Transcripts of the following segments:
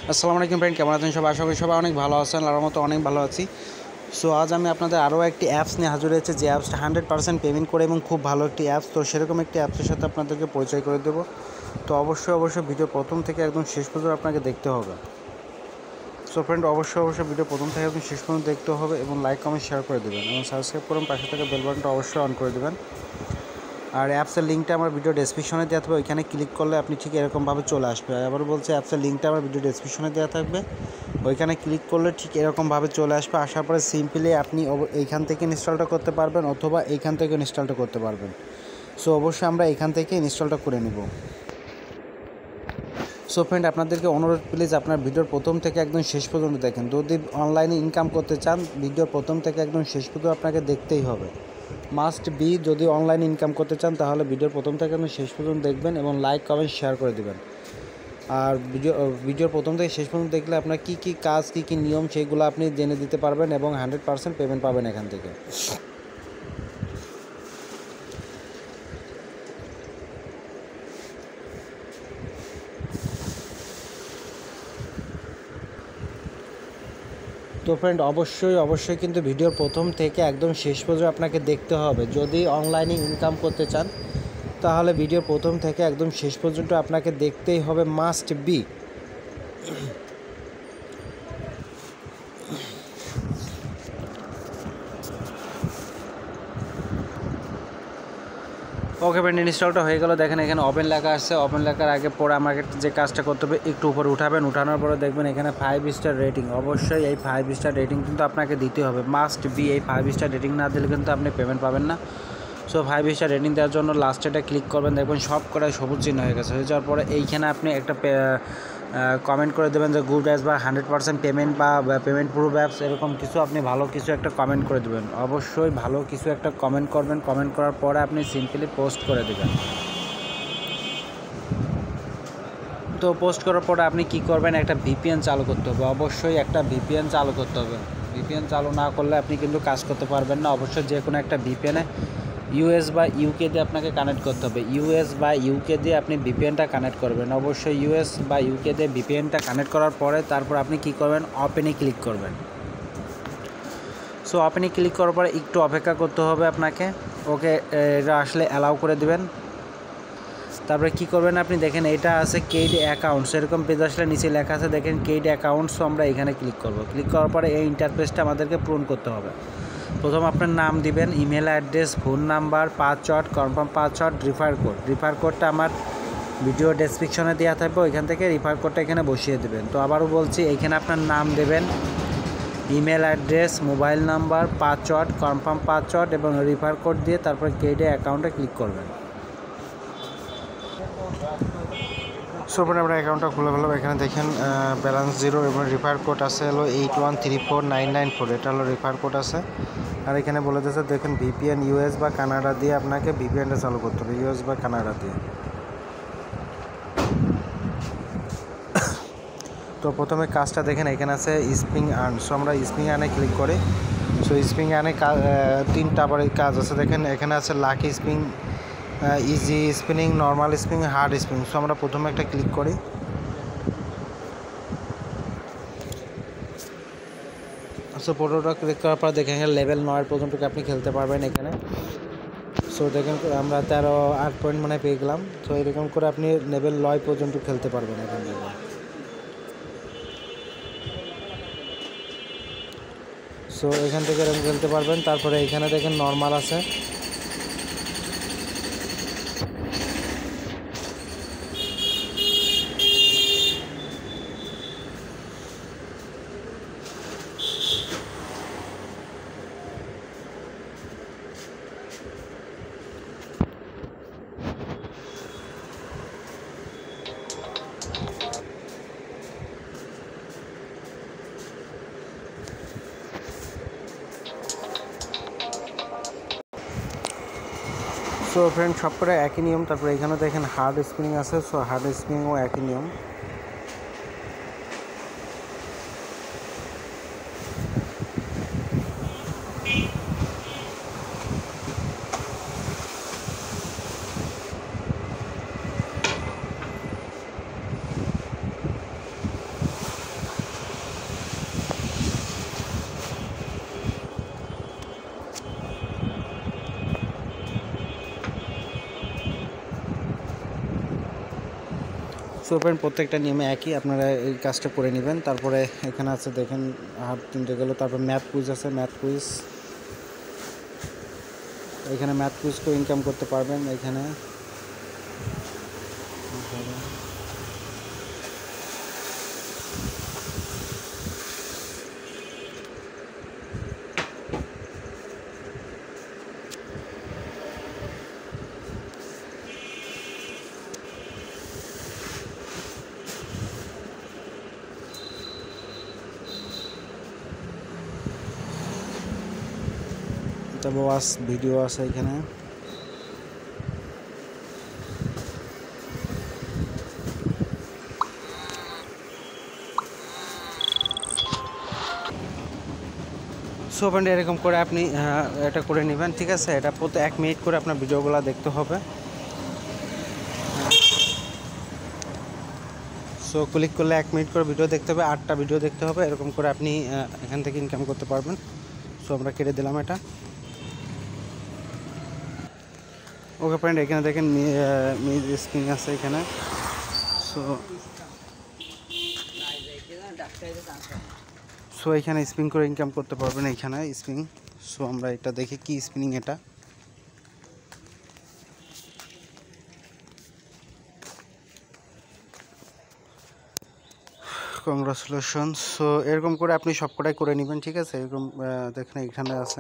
আসসালামু আলাইকুম ফ্রেন্ড, কেমন আছেন সবাই? আশা করি সবাই অনেক ভালো আছেন। আর মতো অনেক ভালো আছি। সো আজ আমি আপনাদের আরও একটি অ্যাপস নিয়ে হাজির হয়েছে, যে অ্যাপসটা 100% পেমেন্ট করে এবং খুব ভালো একটি অ্যাপস। তো সেরকম একটি অ্যাপসের সাথে আপনাদেরকে পরিচয় করে দেবো। তো অবশ্যই ভিডিও প্রথম থেকে একদম শেষ পর্যন্ত আপনাকে দেখতে হবে। সো ফ্রেন্ড, অবশ্যই ভিডিও প্রথম থেকে একদম শেষ পর্যন্ত দেখতে হবে এবং লাইক কমেন্ট শেয়ার করে দেবেন এবং সাবস্ক্রাইব করুন, পাশে থেকে বেল বাটনটা অবশ্যই অন করে দেবেন। আর অ্যাপসের লিঙ্কটা আমার ভিডিও ডেসক্রিপশনে দেওয়া থাকবে, ওইখানে ক্লিক করলে আপনি ঠিক এরকমভাবে চলে আসবে। আবার বলছে, অ্যাপসের লিঙ্কটা আমার ভিডিও ডেসক্রিপশনে দেওয়া থাকবে, ওইখানে ক্লিক করলে ঠিক এরকমভাবে চলে আসবে। আসার পরে সিম্পলি আপনি এইখান থেকে ইনস্টলটা করতে পারবেন অথবা এইখান থেকে ইনস্টলটা করতে পারবেন। সো অবশ্যই আমরা এইখান থেকে ইনস্টলটা করে নেব। সো ফ্রেন্ড, আপনাদেরকে অনুরোধ, প্লিজ আপনার ভিডিওর প্রথম থেকে একদম শেষ পর্যন্ত দেখেন। যদি অনলাইনে ইনকাম করতে চান, ভিডিওর প্রথম থেকে একদম শেষ পর্যন্ত আপনাকে দেখতেই হবে, মাস্ট বি। যদি অনলাইন ইনকাম করতে চান তাহলে ভিডিওর প্রথম থেকে একদম শেষ পর্যন্ত দেখবেন এবং লাইক কমেন্ট শেয়ার করে দেবেন। আর ভিডিওর প্রথম থেকে শেষ পর্যন্ত দেখলে আপনার কী কী কাজ, কী কী নিয়ম, সেইগুলো আপনি জেনে দিতে পারবেন এবং 100% পেমেন্ট পাবেন এখান থেকে। তো ফ্রেন্ড, অবশ্যই কিন্তু ভিডিওর প্রথম থেকে একদম শেষ পর্যন্ত আপনাকে দেখতে হবে। যদি অনলাইনে ইনকাম করতে চান তাহলে ভিডিওর প্রথম থেকে একদম শেষ পর্যন্ত আপনাকে দেখতেই হবে, মাস্ট বি। ওকে ফ্রেন্ড, ইনস্টলটা হয়ে গেল। দেখেন এখানে ওপেন লেখা আসছে। ওপেন লেখার আগে পরে আমাকে যে কাজটা করতে হবে, একটু উপরে উঠাবেন। উঠানোর পরে দেখবেন এখানে 5 স্টার রেটিং। অবশ্যই এই 5 স্টার রেটিং কিন্তু আপনাকে দিতে হবে, মাস্ট বি। এই 5 স্টার রেটিং না দিলে কিন্তু আপনি পেমেন্ট পাবেন না। সো 5 স্টার রেটিং দেওয়ার জন্য লাস্টে এটা ক্লিক করবেন। দেখবেন সব কটাই সবুজ চিহ্ন হয়ে গেছে। হয়ে যাওয়ার পরে এইখানে আপনি একটা কমেন্ট করে দেবেন যে গুড অ্যাপস বা 100% পেমেন্ট বা পেমেন্ট প্রুফ অ্যাপস, এরকম কিছু আপনি ভালো কিছু একটা কমেন্ট করে দেবেন। অবশ্যই ভালো কিছু একটা কমেন্ট করবেন। কমেন্ট করার পরে আপনি সিম্পলি পোস্ট করে দেবেন। তো পোস্ট করার পরে আপনি কি করবেন, একটা ভিপিএন চালু করতে হবে। অবশ্যই একটা ভিপিএন চালু করতে হবে। ভিপিএন চালু না করলে আপনি কিন্তু কাজ করতে পারবেন না। অবশ্যই যে কোনো একটা ভিপিএনে ইউএস বা ইউকে দিয়ে আপনাকে কানেক্ট করতে হবে। ইউএস বা ইউকে দিয়ে আপনি ভিপিএনটা কানেক্ট করবেন। অবশ্যই ইউএস বা ইউকে দিয়ে ভিপিএনটা কানেক্ট করার পরে তারপর আপনি কি করবেন, ওপেনে ক্লিক করবেন। সো ওপেনে ক্লিক করার পরে একটু অপেক্ষা করতে হবে আপনাকে। ওকে, এটা আসলে অ্যালাউ করে দেবেন। তারপরে কি করবেন, আপনি দেখেন এটা আছে কেইড অ্যাকাউন্টস, এরকম পেজ আসলে নিচে লেখা আছে দেখেন কেইড অ্যাকাউন্টস। আমরা এখানে ক্লিক করব। ক্লিক করার পরে এই ইন্টারফেসটা আমাদেরকে পূরণ করতে হবে। প্রথম আপনার নাম দিবেন, email address, phone number, password, confirm password, refer কোডটা আমার ভিডিও ডেসক্রিপশনে দেওয়া থাকবে, ওইখান থেকে রিফার কোডটা এখানে বসিয়ে দেবেন। তো আবারও বলছি, এইখানে আপনার নাম দেবেন, email address, mobile number, password, confirm password এবং রিফার কোড দিয়ে তারপর কেইডে অ্যাকাউন্টে ক্লিক করবেন। সো আমরা অ্যাকাউন্টটা খুলে ফেললাম। এখানে দেখেন ব্যালেন্স 0 এবং রিফার কোড আছে হলো 8134994। এটা হলো রিফার কোড আছে। আর এখানে বলে দিয়েছে দেখেন ভিপিএন ইউএস বা কানাডা দিয়ে আপনাকে ভিপিএনটা চালু করতে হবে, ইউএস বা কানাডা দিয়ে। তো প্রথমে কাজটা দেখেন এখানে আছে স্প্রিং আর্ন। সো আমরা স্প্রিং আর্নে ক্লিক করি। সো স্প্রিং আর্নে তিনটা আবার কাজ আছে। দেখেন এখানে আছে lucky spring, easy spinning, normal spinning, hard spinning. So আমরা প্রথমে একটা ক্লিক করি। সো পুরোটা ক্লিক করার পর দেখেন এখানে লেভেল 9 পর্যন্ত আপনি খেলতে পারবেন এখানে। সো দেখেন আমরা 8 পয়েন্ট মানে পেয়ে গেলাম। তো এরকম করে আপনি লেভেল 9 পর্যন্ত খেলতে পারবেন এখান থেকে। সো এখান থেকে এরকম খেলতে পারবেন। তারপরে এখানে দেখেন নর্মাল আছে। সো ফ্রেন্ড, সব করে একই নিয়ম। তারপরে এখানে দেখেন হার্ড স্পিনিং আছে। সো হার্ড স্পিনিংও একই নিয়ম। সো ফ্রেন্ড প্রত্যেকটা নিয়মে একই, আপনারা এই কাজটা করে নেবেন। তারপরে এখানে আছে দেখেন হাত 3টে গেল। তারপর ম্যাথ কুইজ আছে, ম্যাথ কুইজ, এখানে ম্যাথ কুইজ করে ইনকাম করতে পারবেন। এখানে তারপর ওয়াচ ভিডিও আছে এখানে। সো ফ্রেন্ড এরকম করে আপনি এটা করে নেবেন, ঠিক আছে। এটা প্রতি 1 মিনিট করে আপনার ভিডিওগুলো দেখতে হবে। সো ক্লিক করলে 1 মিনিট করে ভিডিও দেখতে হবে, 8টা ভিডিও দেখতে হবে। এরকম করে আপনি এখান থেকে ইনকাম করতে পারবেন। সো আমরা কেটে দিলাম এটা। ওকে ফ্রেন্ড, এখানে দেখেন মিজ স্প্রিং আছে এখানে। সো এখানে স্পিন করে ইনকাম করতে পারবেন এইখানে স্পিন। সো আমরা এটা দেখি কি স্পিনিং এটা। কংগ্রাচুলেশন। সো এরকম করে আপনি সবকটাই করে নেবেন, ঠিক আছে। এরকম দেখেন এখানে আছে।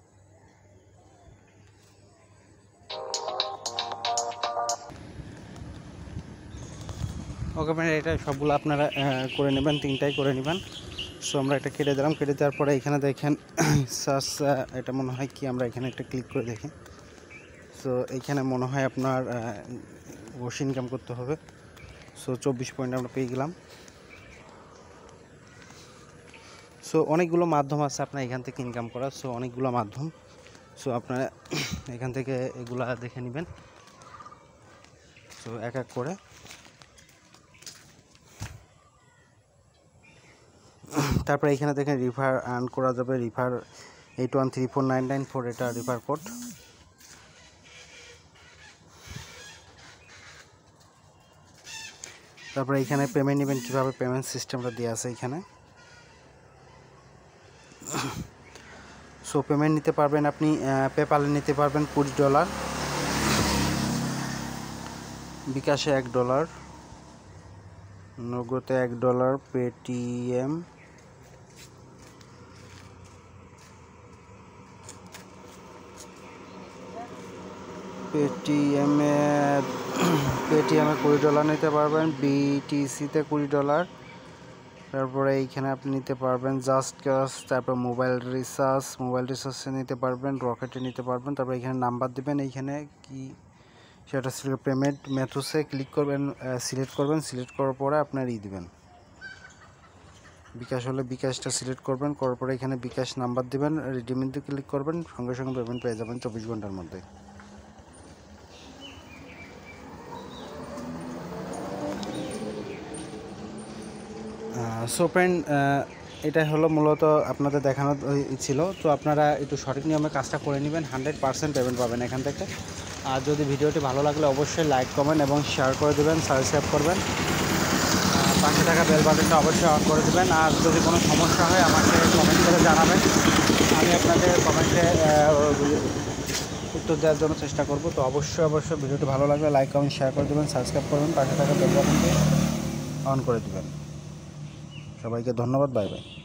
ওকে ফ্রেন্ড, এটা সবগুলো আপনারা করে নেবেন, 3টাই করে নেবেন। সো আমরা এটা কেটে দিলাম। কেটে দেওয়ার পরে এখানে দেখেন সার্চ, এটা মনে হয় কি, আমরা এখানে একটা ক্লিক করে দেখি। সো এইখানে মনে হয় আপনার ঘুষ ইনকাম করতে হবে। সো 24 পয়েন্ট আমরা পেয়ে গেলাম। সো অনেকগুলো মাধ্যম আছে আপনার এখান থেকে ইনকাম করার। সো অনেকগুলো মাধ্যম। সো আপনারা এখান থেকে এগুলা দেখে নেবেন। সো এক এক করে। তারপরে এখানে দেখেন রিফার আর্ন করা যাবে। রিফার 81349994, এটা রিফার কোড। তারপরে এখানে পেমেন্ট নেবেন কীভাবে, পেমেন্ট সিস্টেমটা দেওয়া আছে এখানে। সো পেমেন্ট নিতে পারবেন আপনি পেপ্যালে নিতে পারবেন $20, বিকাশে $1, নগদে $1, পেটিএম, পেটিএমে $20 নিতে পারবেন, বিটিসিতে $20। তারপরে এইখানে আপনি নিতে পারবেন জাস্ট ক্যাশ। তারপর মোবাইল রিচার্জে নিতে পারবেন, রকেটে নিতে পারবেন। তারপর এখানে নাম্বার দেবেন, এইখানে কি সেটা পেমেন্ট মেথডসে ক্লিক করবেন, সিলেক্ট করবেন। সিলেক্ট করার পরে আপনার দেবেন, বিকাশ হলে বিকাশটা সিলেক্ট করবেন। করার পরে এখানে বিকাশ নাম্বার দেবেন, রিডিমিতে ক্লিক করবেন, সঙ্গে সঙ্গে পেমেন্ট পেয়ে যাবেন 24 ঘন্টার মধ্যে। সো ফ্রেন্ড, এটাই হলো মূলত আপনাদের দেখানো ছিল। তো আপনারা একটু সঠিক নিয়মে কাজটা করে নেবেন, 100% পেমেন্ট পাবেন এখান থেকে। আর যদি ভিডিওটি ভালো লাগলে অবশ্যই লাইক কমেন্ট এবং শেয়ার করে দেবেন, সাবস্ক্রাইব করবেন, পাশে থাকা বেল বাটনটা অবশ্যই অন করে দেবেন। আর যদি কোনো সমস্যা হয় আমাকে কমেন্ট করে জানাবেন, আমি আপনাদের কমেন্টে উত্তর দেওয়ার জন্য চেষ্টা করব। তো অবশ্যই ভিডিওটি ভালো লাগলে লাইক কমেন্ট শেয়ার করে দেবেন, সাবস্ক্রাইব করবেন, পাশে থাকা বেল বাটনটি অন করে দেবেন। সবাইকে ধন্যবাদ, বাই বাই।